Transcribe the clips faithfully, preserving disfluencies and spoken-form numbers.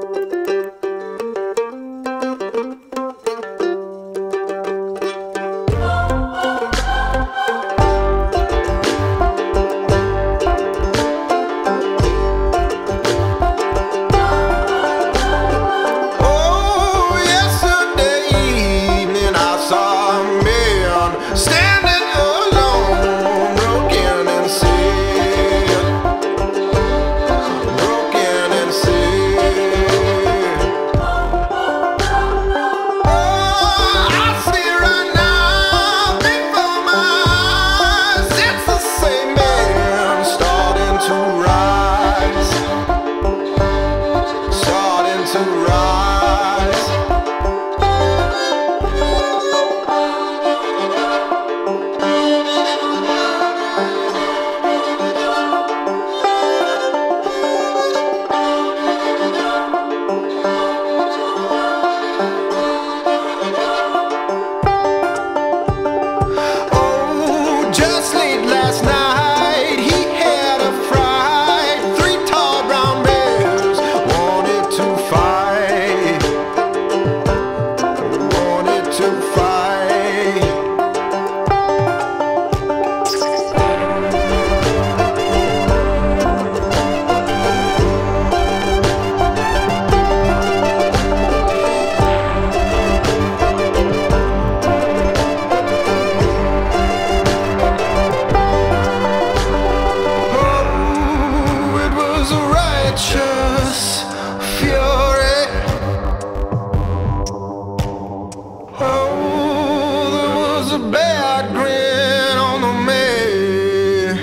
bad grin on the man.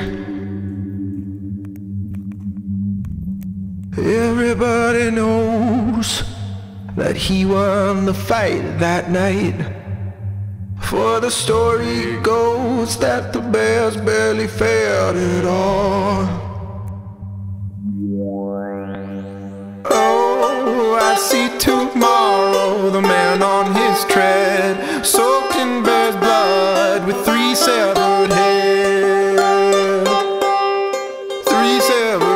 Everybody knows that he won the fight that night. For the story goes that the bears barely fared at all. Oh, I see tomorrow the man on his tread, soaked in bear's blood with three severed heads. Three severed